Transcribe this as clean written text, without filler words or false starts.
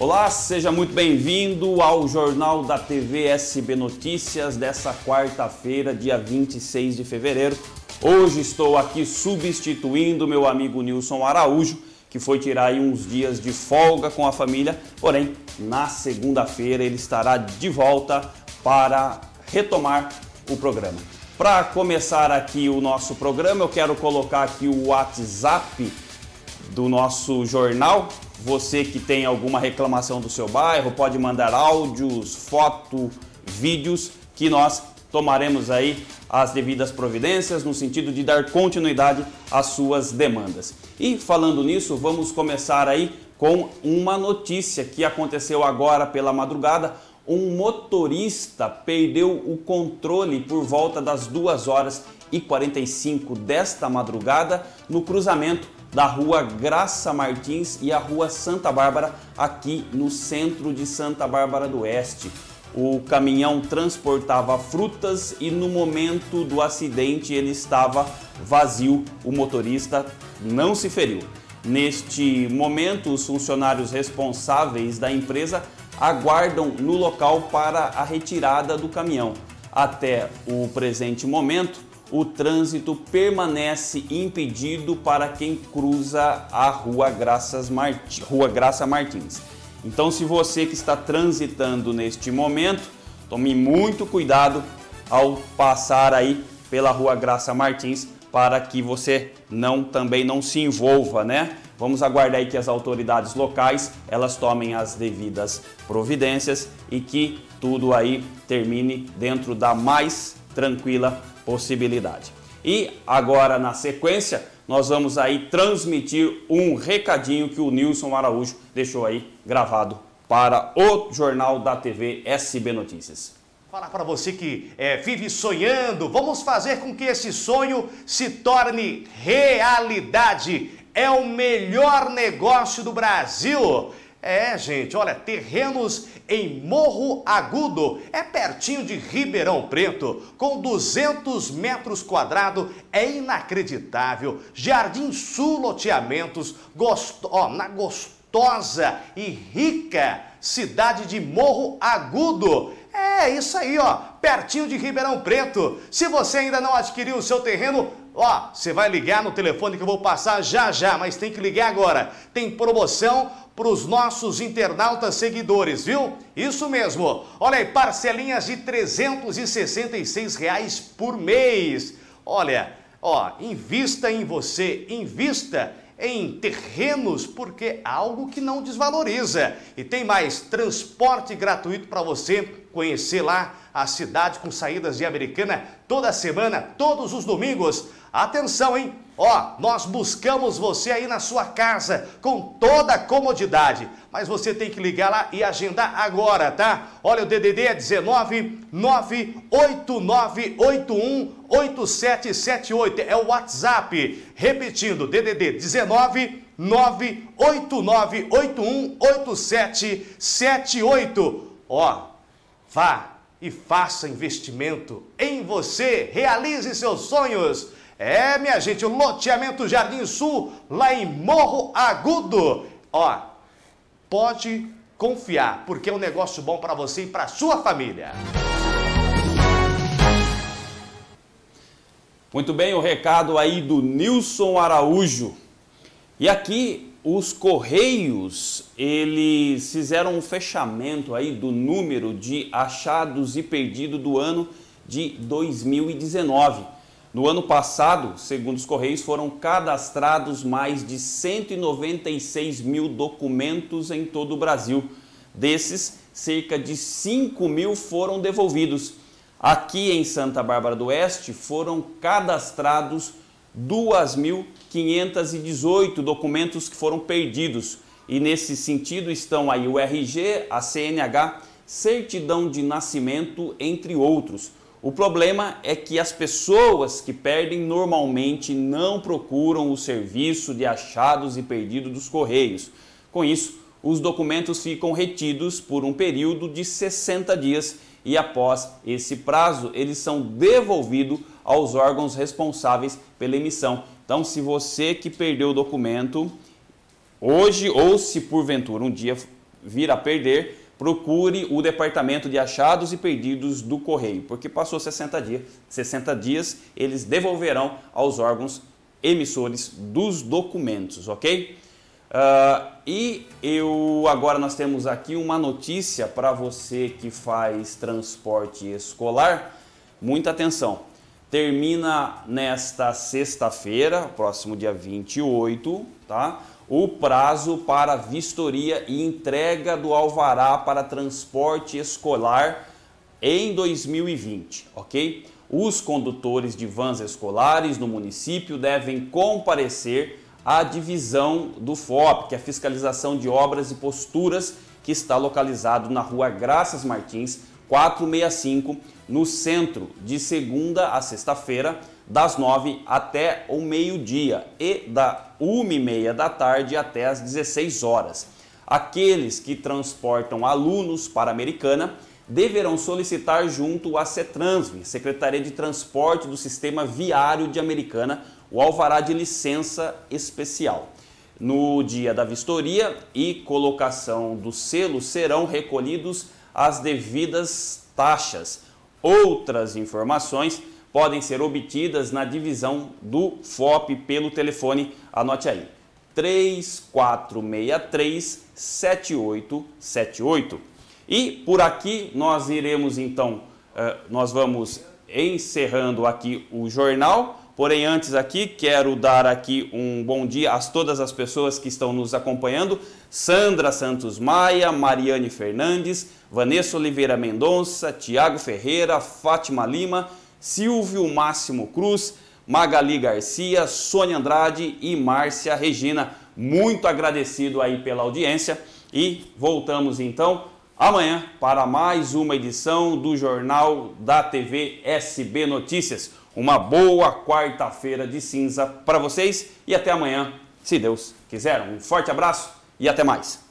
Olá, seja muito bem-vindo ao Jornal da TV SB Notícias dessa quarta-feira, dia 26 de fevereiro. Hoje estou aqui substituindo meu amigo Nilson Araújo, que foi tirar aí uns dias de folga com a família, porém, na segunda-feira ele estará de volta para retomar o programa. Para começar aqui o nosso programa, eu quero colocar aqui o WhatsApp do nosso jornal. Você que tem alguma reclamação do seu bairro, pode mandar áudios, fotos, vídeos, que nós tomaremos aí as devidas providências no sentido de dar continuidade às suas demandas. E falando nisso, vamos começar aí com uma notícia que aconteceu agora pela madrugada. Um motorista perdeu o controle por volta das 2h45 desta madrugada no cruzamento da Rua Graça Martins e a Rua Santa Bárbara, aqui no centro de Santa Bárbara do Oeste. O caminhão transportava frutas e no momento do acidente ele estava vazio. O motorista não se feriu. Neste momento, os funcionários responsáveis da empresa aguardam no local para a retirada do caminhão. Até o presente momento, o trânsito permanece impedido para quem cruza a Rua Graça Martins. Então, se você que está transitando neste momento, tome muito cuidado ao passar aí pela Rua Graça Martins para que você também não se envolva, né? Vamos aguardar aí que as autoridades locais elas tomem as devidas providências e que tudo aí termine dentro da mais tranquila possibilidade. E agora, na sequência, nós vamos aí transmitir um recadinho que o Nilson Araújo deixou aí gravado para o Jornal da TV SB Notícias. Falar para você que vive sonhando, vamos fazer com que esse sonho se torne realidade. É o melhor negócio do Brasil. Gente, olha, terrenos em Morro Agudo, é pertinho de Ribeirão Preto, com 200 metros quadrados, é inacreditável. Jardim Sul Loteamentos, na gostosa e rica cidade de Morro Agudo. É isso aí, ó, pertinho de Ribeirão Preto. Se você ainda não adquiriu o seu terreno, você vai ligar no telefone que eu vou passar já, mas tem que ligar agora. Tem promoção para os nossos internautas seguidores, viu? Isso mesmo. Olha aí, parcelinhas de R$ 366 por mês. Olha, invista em você, invista em terrenos, porque é algo que não desvaloriza. E tem mais, transporte gratuito para você conhecer lá a cidade com saídas de Americana toda semana, todos os domingos. Atenção, hein? Nós buscamos você aí na sua casa com toda a comodidade, mas você tem que ligar lá e agendar agora, tá? Olha, o DDD é 19 98981 8778, é o WhatsApp. Repetindo, DDD 19 98981 8778. Vá e faça investimento em você, realize seus sonhos. Minha gente, o loteamento Jardim Sul, lá em Morro Agudo. Pode confiar, porque é um negócio bom para você e para sua família. Muito bem, o recado aí do Nilson Araújo. E aqui os Correios, eles fizeram um fechamento aí do número de achados e perdidos do ano de 2019. No ano passado, segundo os Correios, foram cadastrados mais de 196 mil documentos em todo o Brasil. Desses, cerca de 5 mil foram devolvidos. Aqui em Santa Bárbara do Oeste foram cadastrados 2.518 documentos que foram perdidos. E nesse sentido estão aí o RG, a CNH, certidão de nascimento, entre outros. O problema é que as pessoas que perdem normalmente não procuram o serviço de achados e perdidos dos Correios. Com isso, os documentos ficam retidos por um período de 60 dias e após esse prazo, eles são devolvidos aos órgãos responsáveis pela emissão. Então, se você que perdeu o documento hoje ou se porventura um dia vir a perder, procure o Departamento de Achados e Perdidos do Correio, porque passou 60 dias, eles devolverão aos órgãos emissores dos documentos, ok? Agora nós temos aqui uma notícia para você que faz transporte escolar. Muita atenção. Termina nesta sexta-feira, próximo dia 28, tá? O prazo para vistoria e entrega do alvará para transporte escolar em 2020, ok? Os condutores de vans escolares no município devem comparecer à divisão do FOP, que é a Fiscalização de Obras e Posturas, que está localizado na Rua Graças Martins, 465, no centro, de segunda a sexta-feira, das 9 até o meio-dia e da 1h30 da tarde até as 16 horas. Aqueles que transportam alunos para Americana deverão solicitar junto à CETRANSV, Secretaria de Transporte do Sistema Viário de Americana, o alvará de licença especial. No dia da vistoria e colocação do selo serão recolhidos as devidas taxas. Outras informações podem ser obtidas na divisão do FOP pelo telefone, anote aí, 3463-7878. E por aqui nós iremos então, nós vamos encerrando aqui o jornal, porém antes aqui quero dar aqui um bom dia a todas as pessoas que estão nos acompanhando: Sandra Santos Maia, Mariane Fernandes, Vanessa Oliveira Mendonça, Tiago Ferreira, Fátima Lima, Silvio Máximo Cruz, Magali Garcia, Sônia Andrade e Márcia Regina. Muito agradecido aí pela audiência e voltamos então amanhã para mais uma edição do Jornal da TV SB Notícias. Uma boa quarta-feira de cinza para vocês e até amanhã, se Deus quiser. Um forte abraço e até mais.